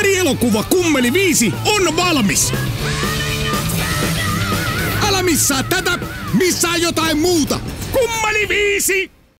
Värielokuva Kummeli 5 on valmis! Älä missaa tätä, missaa jotain muuta! Kummeli 5!